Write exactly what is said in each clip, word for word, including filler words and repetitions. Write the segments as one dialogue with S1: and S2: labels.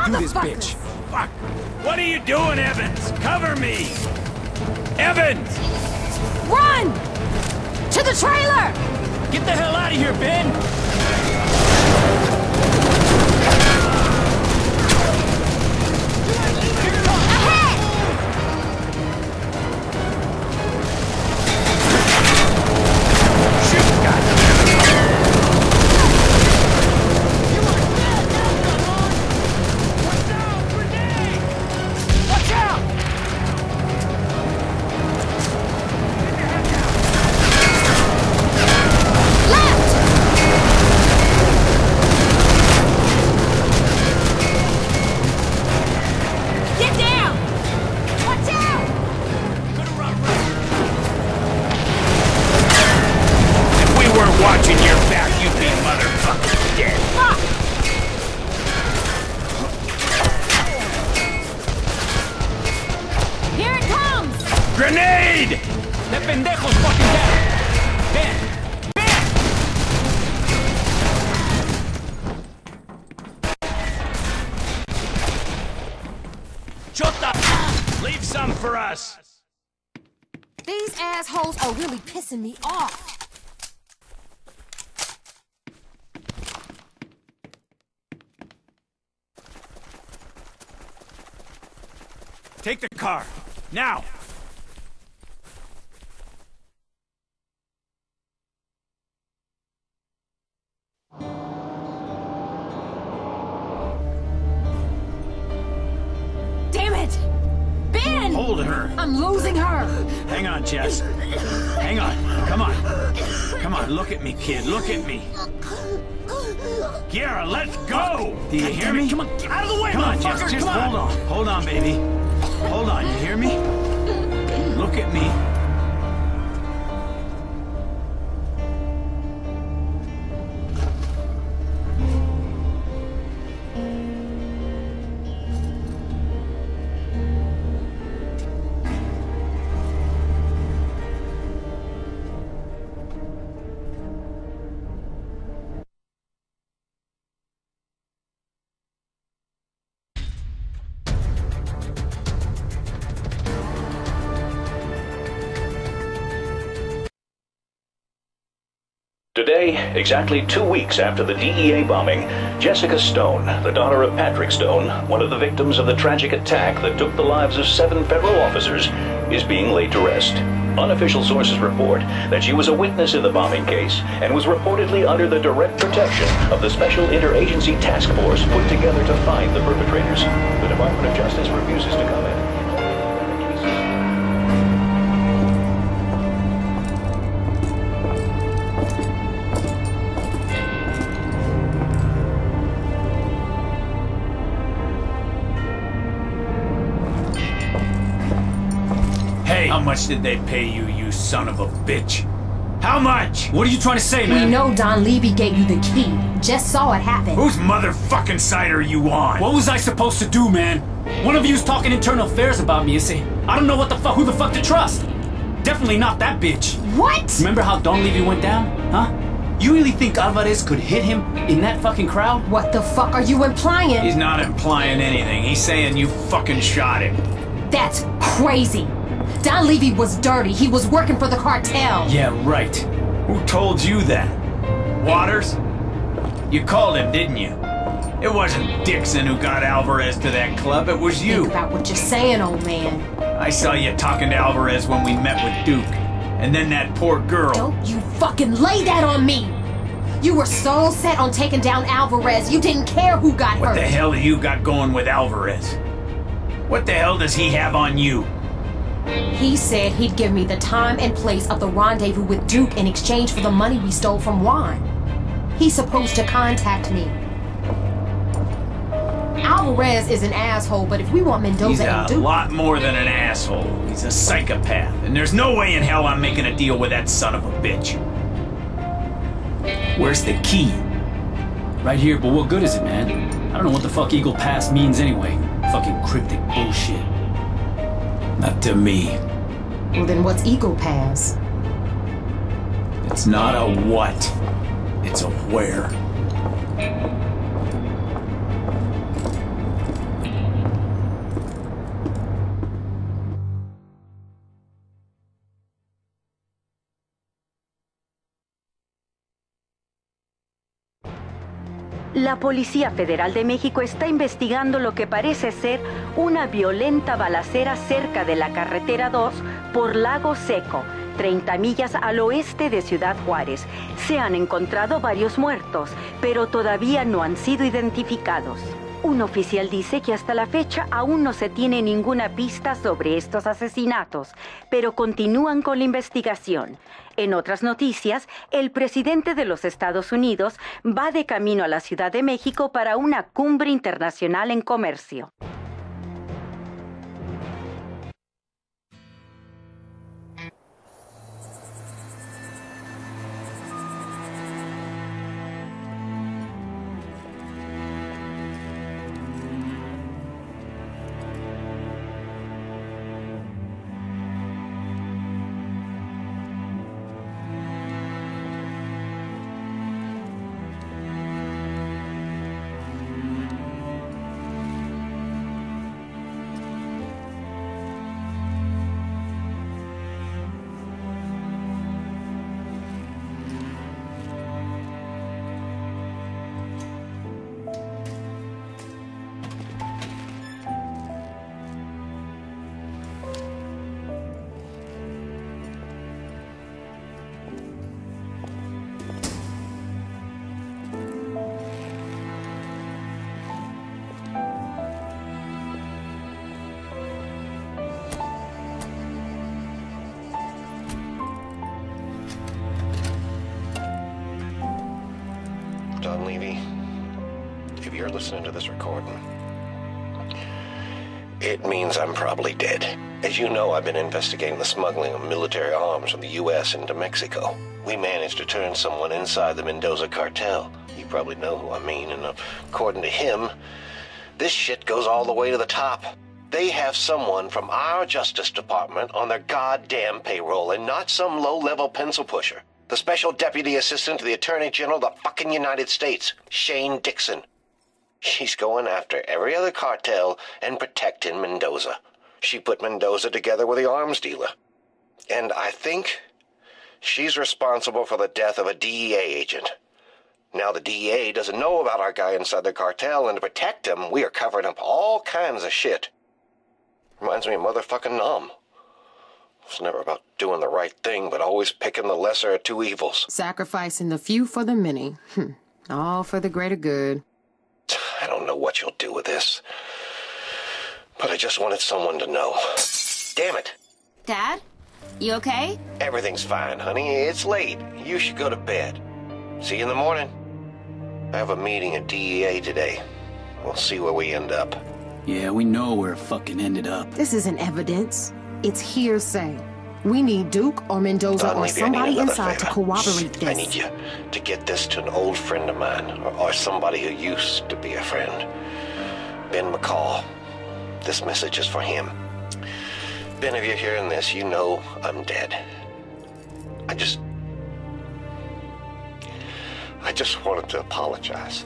S1: do this, bitch.
S2: Fuck! What are you doing, Evans? Cover me! Evans!
S3: Run! To the trailer!
S2: Get the hell out of here, Ben!
S3: Ahead!
S2: Shoot, goddammit! Watch out!
S3: Left! Get down! Watch out!
S2: If we weren't watching your back, you'd be motherfucking dead.
S3: Fuck! Here it comes!
S2: Grenade!
S1: That pendejo's fucking down. Ben! Ben!
S2: Chota! Leave some for us!
S3: These assholes are really pissing me off.
S2: Take the car. Now!
S3: Damn it! Ben!
S2: Hold her.
S3: I'm losing her!
S2: Hang on, Jess. Hang on. Come on. Come on, look at me, kid. Look at me. Kiara, let's go! Do you hear me? Come on, get out of the way, Come on, Jess, just hold on. Hold on, baby. Hold on, you hear me? Look at me.
S4: Today, exactly two weeks after the D E A bombing, Jessica Stone, the daughter of Patrick Stone, one of the victims of the tragic attack that took the lives of seven federal officers, is being laid to rest. Unofficial sources report that she was a witness in the bombing case and was reportedly under the direct protection of the Special Interagency Task Force put together to find the perpetrators. The Department of Justice refuses to comment.
S2: How much did they pay you, you son of a bitch? How much?
S1: What are you trying to say, man?
S3: We know Don Levy gave you the key. Just saw it happen.
S2: Whose motherfucking side are you on?
S1: What was I supposed to do, man? One of you's talking internal affairs about me, you see. I don't know what the fuck, who the fuck to trust. Definitely not that bitch.
S3: What?
S1: Remember how Don Levy went down? Huh? You really think Alvarez could hit him in that fucking crowd?
S3: What the fuck are you implying?
S2: He's not implying anything. He's saying you fucking shot him.
S3: That's crazy. Don Levy was dirty. He was working for the cartel.
S1: Yeah, right.
S2: Who told you that? Waters? You called him, didn't you? It wasn't Dixon who got Alvarez to that club, it was you.
S3: Think about what you're saying, old man.
S2: I saw you talking to Alvarez when we met with Duke. And then that poor girl.
S3: Don't you fucking lay that on me! You were so set on taking down Alvarez, you didn't care who got
S2: What
S3: hurt.
S2: the hell do you got going with Alvarez? What the hell does he have on you?
S3: He said he'd give me the time and place of the rendezvous with Duke in exchange for the money we stole from Juan. He's supposed to contact me. Alvarez is an asshole, but if we want Mendoza
S2: He's
S3: and
S2: a
S3: Duke...
S2: lot more than an asshole. He's a psychopath. And there's no way in hell I'm making a deal with that son of a bitch.
S1: Where's the key? Right here, but what good is it, man? I don't know what the fuck Eagle Pass means anyway. Fucking cryptic bullshit.
S2: Not to me.
S3: Well, then what's Eagle Pass?
S2: It's not a what. It's a where.
S5: La Policía Federal de México está investigando lo que parece ser una violenta balacera cerca de la carretera dos por Lago Seco, treinta millas al oeste de Ciudad Juárez. Se han encontrado varios muertos, pero todavía no han sido identificados. Un oficial dice que hasta la fecha aún no se tiene ninguna pista sobre estos asesinatos, pero continúan con la investigación. En otras noticias, el presidente de los Estados Unidos va de camino a la Ciudad de México para una cumbre internacional en comercio.
S6: Don Levy, if you're listening to this recording, it means I'm probably dead. As you know, I've been investigating the smuggling of military arms from the U S into Mexico. We managed to turn someone inside the Mendoza cartel. You probably know who I mean, and according to him, this shit goes all the way to the top. They have someone from our Justice Department on their goddamn payroll, and not some low-level pencil pusher. The Special Deputy Assistant to the Attorney General of the fucking United States, Shane Dixon. She's going after every other cartel and protecting Mendoza. She put Mendoza together with the arms dealer. And I think she's responsible for the death of a D E A agent. Now the D E A doesn't know about our guy inside the cartel, and to protect him, we are covering up all kinds of shit. Reminds me of motherfucking Nom. It's never about doing the right thing, but always picking the lesser of two evils.
S7: Sacrificing the few for the many. Hm. All for the greater good.
S6: I don't know what you'll do with this, but I just wanted someone to know. Damn it.
S8: Dad? You okay?
S6: Everything's fine, honey. It's late. You should go to bed. See you in the morning. I have a meeting at D E A today. We'll see where we end up.
S1: Yeah, we know where it fucking ended up.
S7: This isn't evidence. It's hearsay. We need Duke or Mendoza
S6: Don
S7: or
S6: Levy,
S7: somebody inside
S6: favor.
S7: to corroborate this.
S6: I need you to get this to an old friend of mine, or, or somebody who used to be a friend. Ben McCall. This message is for him. Ben, if you're hearing this, you know I'm dead. I just... I just wanted to apologize.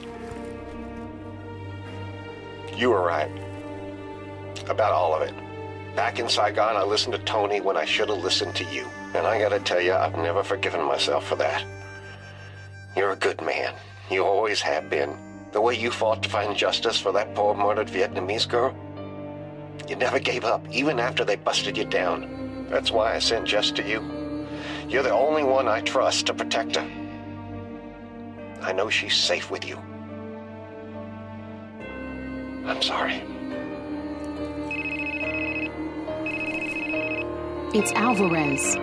S6: You were right. About all of it. Back in Saigon, I listened to Tony when I should have listened to you. And I gotta tell you, I've never forgiven myself for that. You're a good man. You always have been. The way you fought to find justice for that poor murdered Vietnamese girl. You never gave up, even after they busted you down. That's why I sent Jess to you. You're the only one I trust to protect her. I know she's safe with you. I'm sorry.
S7: It's Alvarez.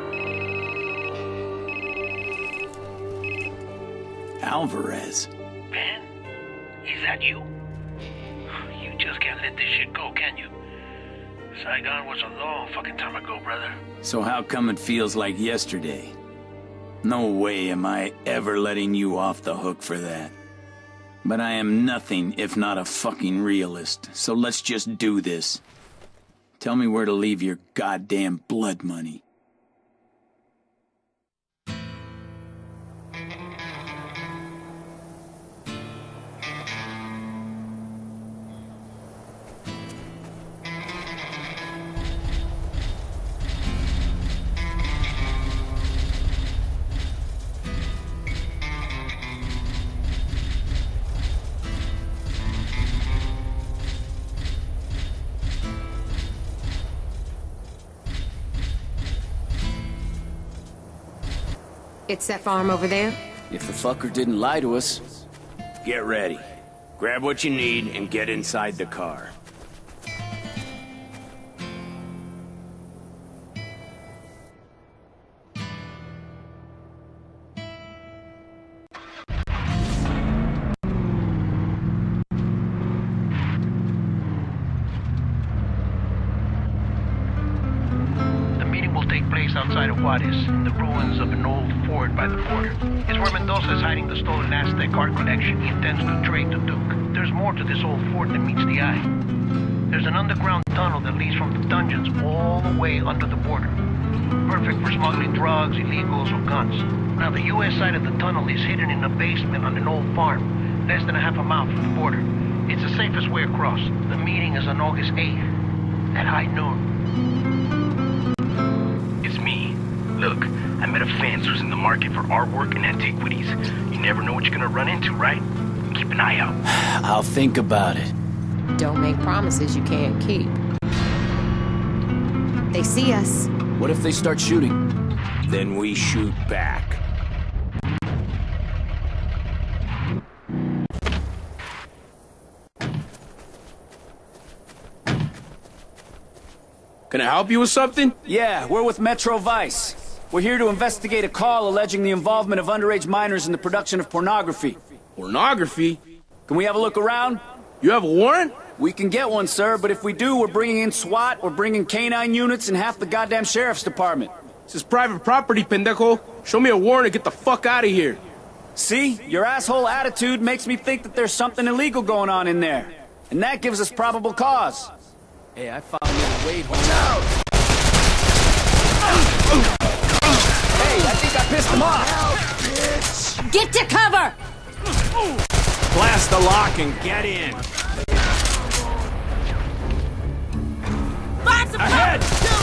S1: Alvarez?
S9: Ben? Is that you? You just can't let this shit go, can you? Saigon was a long fucking time ago, brother.
S1: So how come it feels like yesterday? No way am I ever letting you off the hook for that. But I am nothing if not a fucking realist, so let's just do this. Tell me where to leave your goddamn blood money.
S7: It's that farm over there?
S10: If the fucker didn't lie to us.
S2: Get ready. Grab what you need and get inside the car.
S9: Outside of Juarez, in the ruins of an old fort by the border. It's where Mendoza is hiding the stolen Aztec art collection he intends to trade to Duke. There's more to this old fort than meets the eye. There's an underground tunnel that leads from the dungeons all the way under the border. Perfect for smuggling drugs, illegals, or guns. Now, the U S side of the tunnel is hidden in a basement on an old farm, less than a half a mile from the border. It's the safest way across. The meeting is on August eighth, at high noon.
S11: It's me. Look, I met a fence who's in the market for artwork and antiquities. You never know what you're gonna run into, right? Keep an eye out.
S10: I'll think about it.
S7: Don't make promises you can't keep. They see us.
S10: What if they start shooting?
S2: Then we shoot back.
S12: Can I help you with something?
S10: Yeah, we're with Metro Vice. We're here to investigate a call alleging the involvement of underage minors in the production of pornography.
S12: Pornography?
S10: Can we have a look around?
S12: You have a warrant?
S10: We can get one, sir, but if we do, we're bringing in SWAT, we're bringing canine units, and half the goddamn sheriff's department.
S12: This is private property, pendejo. Show me a warrant and get the fuck out of here.
S10: See? Your asshole attitude makes me think that there's something illegal going on in there. And that gives us probable cause. Hey, I found you. Wait, watch out! Hey, I think I pissed him off!
S3: Bitch. Get to cover!
S2: Blast the lock and get in!
S3: Find some
S2: Ahead!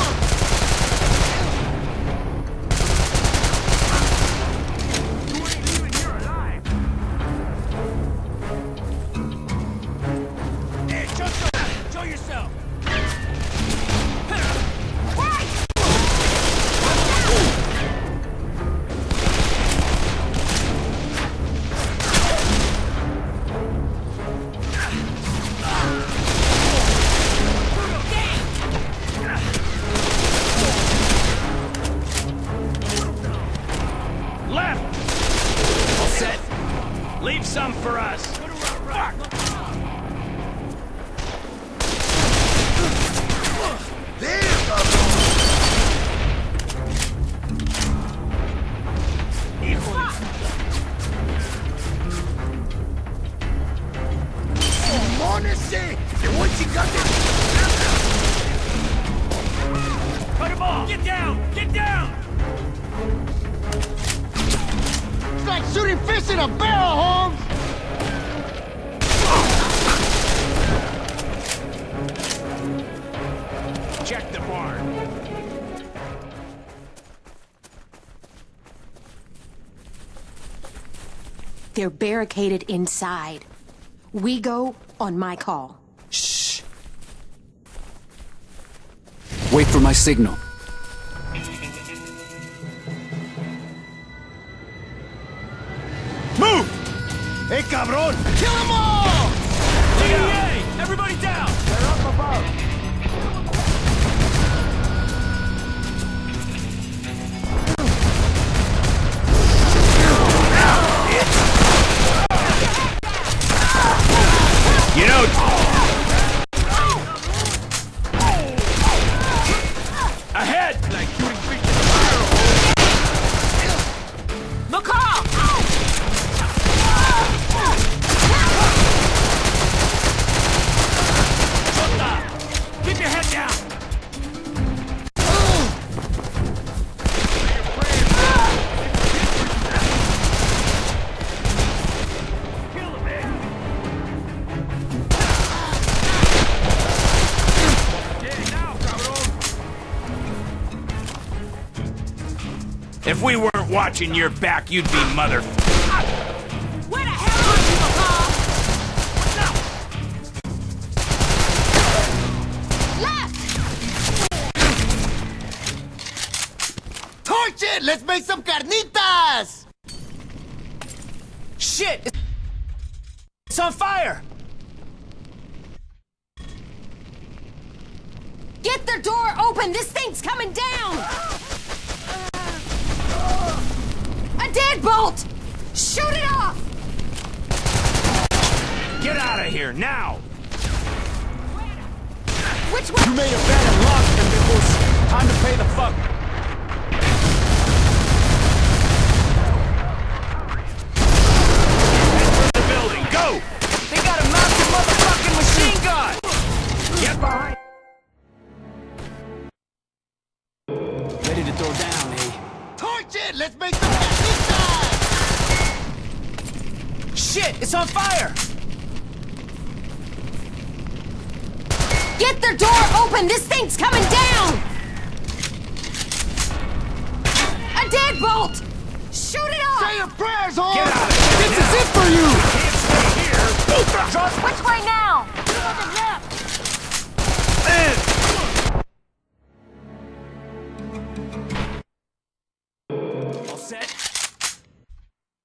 S13: Hey, show yourself! Show yourself!
S2: Leave some for us.
S13: Cut him off! Get down! Get down!
S14: It's like shooting fish in a barrel, Holmes!
S2: Check the barn.
S3: They're barricaded inside. We go on my call.
S10: Shh. Wait for my signal.
S14: Move! Hey, cabrón! Kill them all!
S13: D E A! Everybody down!
S14: They're up above.
S2: You know... Ahead! Like shooting fish in a barrel.
S3: McCall!
S13: Keep your head down!
S2: If we weren't watching your back, you'd be mother...
S3: Where the hell are you, McCall? Left!
S14: Torch it! let's make some carnitas!
S10: Shit! It's on fire!
S3: Get the door open! This thing's coming down! A deadbolt! Shoot it off!
S13: Get out of here, now!
S3: Which way?
S10: You made a bet and lost, pendejos. Time to pay the fuck.
S13: Enter the building, go!
S10: They got a massive motherfucking machine gun!
S13: Get behind!
S10: Ready to throw down, eh?
S14: Torch it! Let's make some carnitas!
S10: Shit! It's on fire!
S3: Get the door open! This thing's coming down! A deadbolt! Shoot it off!
S14: Say your prayers, Holmes!
S13: Get out of here!
S14: This is it for you!
S13: Can't stay here!
S3: Which way now?